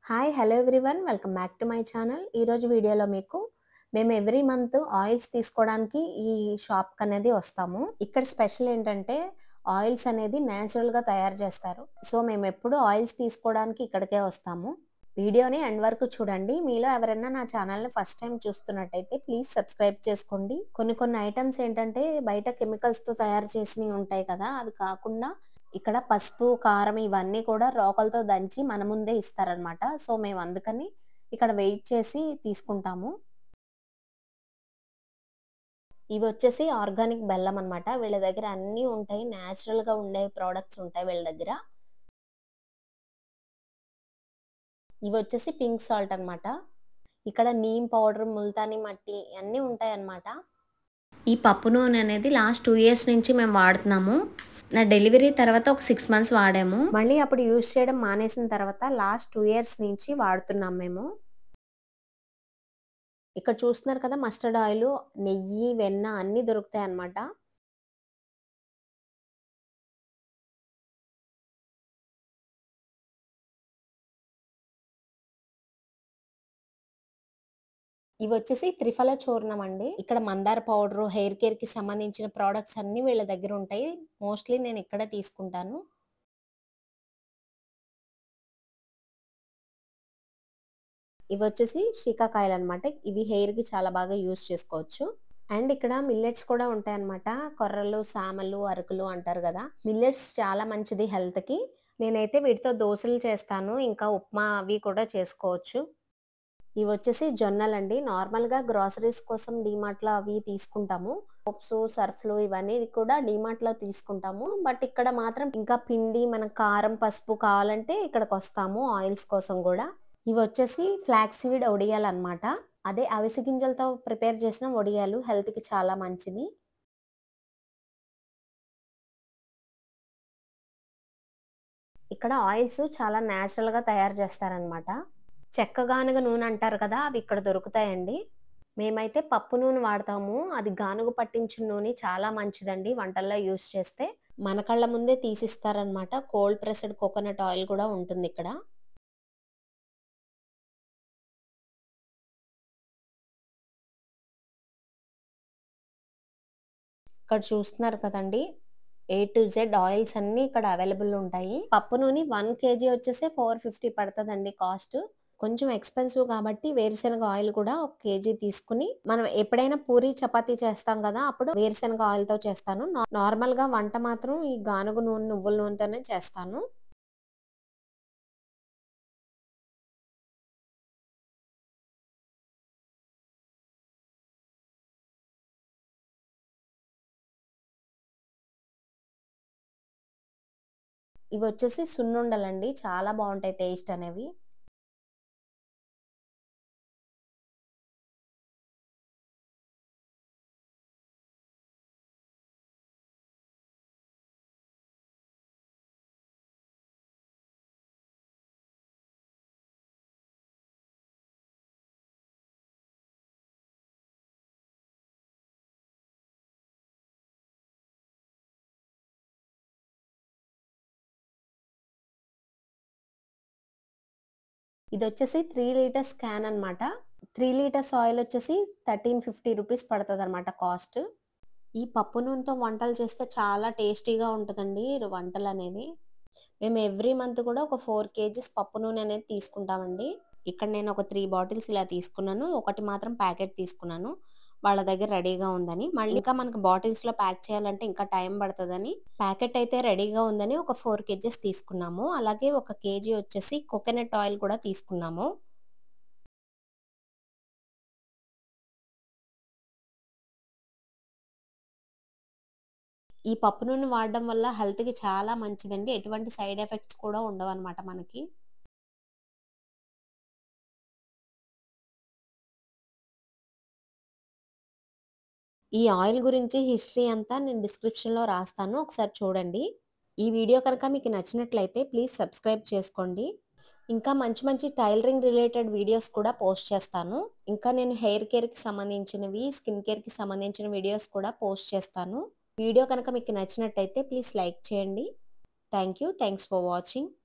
Hi! Hello everyone. Welcome back to my channel. ఈరోజు వీడియోలో మీకు మేము ఎవ్రీ మంత్ ఆయిల్స్ తీసుకోవడానికి ఈ షాప్‌కనేది వస్తాము. ఇక్కడ స్పెషల్ ఏంటంటే ఆయిల్స్ అనేది నేచురల్‌గా తయారు చేస్తారు. సో, మేమెప్పుడు ఆయిల్స్ తీసుకోవడానికి ఇక్కడికే వస్తాము. వీడియోని ఎండ్ వరకు చూడండి. మీలో ఎవరైనా నా ఛానల్‌ని ఫస్ట్ టైమ్ చూస్తున్నట్టయితే ప్లీజ్ సబ్స్క్రైబ్ చేసుకోండి. కొన్ని కొన్ని ఐటెమ్స్ ఏంటంటే బయట కెమికల్స్‌తో తయారు చేసినవి ఉంటాయి కదా! అవి కాకుండా ఇక్కడ పసుపు, కారం ఇవన్నీ కూడా రోకలతో దంచి మన ముందే ఇస్తారనమాట. సో, మేము అందుకని ఇక్కడ వెయిట్ చేసి తీసుకుంటాము. ఇవొచ్చేసి ఆర్గానిక్ బెల్లం అనమాట. వీళ్ళ దగ్గర అన్నీ ఉంటాయి. నేచురల్‌గా ఉండే ప్రొడక్ట్స్ ఉంటాయి వీళ్ళ దగ్గర. ఇవొచ్చేసి పింక్ సాల్ట్ అనమాట. ఇక్కడ నీమ్ పౌడర్, ముల్తానీ మట్టి అన్నీ ఉంటాయన్నమాట. ఈ పప్పు నూనె అనేది లాస్ట్ 2 ఇయర్స్ నుంచి మేము వాడుతున్నాము. నా డెలివరీ తర్వాత ఒక 6 మంత్స్ వాడాము. మళ్ళీ అప్పుడు యూజ్ చేయడం మానేసిన తర్వాత లాస్ట్ 2 ఇయర్స్ నుంచి వాడుతున్నాం మేము. ఇక్కడ చూస్తున్నారు కదా! మస్టర్డ్ ఆయిలు, నెయ్యి, వెన్న అన్నీ దొరుకుతాయన్నమాట. ఇవొచ్చేసి త్రిఫల చూర్ణం అండి. ఇక్కడ మందార పౌడరు, హెయిర్ కేర్‌కి సంబంధించిన ప్రొడక్ట్స్ అన్నీ వీళ్ళ దగ్గరుంటాయి. మోస్ట్‌లీ నేను ఇక్కడే తీసుకుంటాను. ఇవొచ్చేసి శీకాకాయలనమాట. ఇవి హెయిర్‌కి చాలా బాగా యూజ్ చేసుకోవచ్చు. అండ్ ఇక్కడ మిల్లెట్స్ కూడా ఉంటాయన్నమాట. కొర్రలు, సామలు, అరుకులు అంటారు గదా! మిల్లెట్స్ చాలా మంచిది హెల్త్‌కి. నేనైతే వీటితో దోసలు చేస్తాను. ఇంకా ఉప్మా అవి కూడా చేసుకోవచ్చు. ఇవొచ్చేసి జొన్నలండి. నార్మల్‌గా గ్రోసరీస్ కోసం డీమార్ట్‌లో అవి తీసుకుంటాము. సోప్సు, సర్ఫ్‌లు ఇవన్నీ కూడా డీమార్ట్‌లో తీసుకుంటాము. బట్ ఇక్కడ మాత్రం ఇంకా పిండి, మనకు కారం, పసుపు కావాలంటే ఇక్కడికొస్తాము ఆయిల్స్ కోసం గూడా. ఇవొచ్చేసి ఫ్లాక్స్ సీడ్ వడియాలనమాట. అదే అవిసె గింజలతో ప్రిపేర్ చేసిన వడియాలు హెల్త్‌కి చాలా మంచిది. ఇక్కడ ఆయిల్స్ చాలా నేచురల్‌గా తయారు చేస్తారనమాట. చెక్క గానుగ నూనె అంటారు కదా! అవి ఇక్కడ దొరుకుతాయండి. మేమైతే పప్పు నూనె వాడతాము. అది గానుగ పట్టించిన నూనె చాలా మంచిదండి వంటల్లో యూజ్ చేస్తే. మన కళ్ళ ముందే తీసిస్తారనమాట. కోల్డ్ ప్రెస్డ్ కోకోనట్ ఆయిల్ కూడా ఉంటుందిక్కడ. ఇక్కడ చూస్తున్నారు కదండీ! ఏ టు జెడ్ ఆయిల్స్ అన్నీ ఇక్కడ అవైలబుల్ ఉంటాయి. పప్పు నూనె 1 కేజీ వచ్చేసి 450 పడతదండి కాస్ట్. కొంచెం ఎక్స్‌పెన్సివ్ కాబట్టి వేరుశనగ ఆయిల్ కూడా ఒక కేజీ తీసుకొని, మనం ఎప్పుడైనా పూరి, చపాతీ చేస్తాం గదా! అప్పుడు వేరుశనగ ఆయిల్‌తో చేస్తాను. నార్మల్‌గా వంట మాత్రం ఈ గానుగ నూనె, నువ్వుల నూనెతోనే చేస్తాను. ఇవొచ్చేసి సున్నుండలండి. చాలా బావుంటాయి టేస్ట్ అనేవి. ఇదొచ్చేసి 3 లీటర్స్ క్యాన్ అనమాట. 3 లీటర్స్ ఆయిల్ వచ్చేసి రూ. 1350 పడతదనమాట కాస్ట్. ఈ పప్పు నూనెతో వంటలు చేస్తే చాలా టేస్టీగా ఉంటదండి వంటలనేవి. మేము ఎవ్రీ మంత్ కూడా ఒక 4 కేజీస్ పప్పు నూనె అనేది తీసుకుంటామండి. ఇక్కడ నేను ఒక 3 బాటిల్స్ ఇలా తీసుకున్నాను. ఒకటి మాత్రం ప్యాకెట్ తీసుకున్నాను. వాళ్ళ దగ్గర రెడీగా ఉందని. మళ్ళీ ఇంకా మనకు బాటిల్స్‌లో ప్యాక్ చేయాలంటే ఇంకా టైం పడతదని, ప్యాకెట్ అయితే రెడీగా ఉందని ఒక 4 కేజీస్ తీసుకున్నాము. అలాగే ఒక కేజీ వచ్చేసి కోకోనట్ ఆయిల్ కూడా తీసుకున్నాము. ఈ పప్పు నూనె వాడడం వల్ల హెల్త్‌కి చాలా మంచిదండి. ఎటువంటి సైడ్ ఎఫెక్ట్స్ కూడా ఉండవనమాట మనకి. ఈ ఆయిల్ గురించి హిస్టరీ అంతా నేను డిస్క్రిప్షన్‌లో రాస్తాను. ఒకసారి చూడండి. ఈ వీడియో కనుక మీకు నచ్చినట్లయితే ప్లీజ్ సబ్స్క్రైబ్ చేసుకోండి. ఇంకా మంచి మంచి టైలరింగ్ రిలేటెడ్ వీడియోస్ కూడా పోస్ట్ చేస్తాను. ఇంకా నేను హెయిర్ కేర్‌కి సంబంధించినవి, స్కిన్ కేర్‌కి సంబంధించిన వీడియోస్ కూడా పోస్ట్ చేస్తాను. వీడియో కనుక మీకు నచ్చినట్టయితే ప్లీజ్ లైక్ చేయండి. Thank you. Thanks for watching.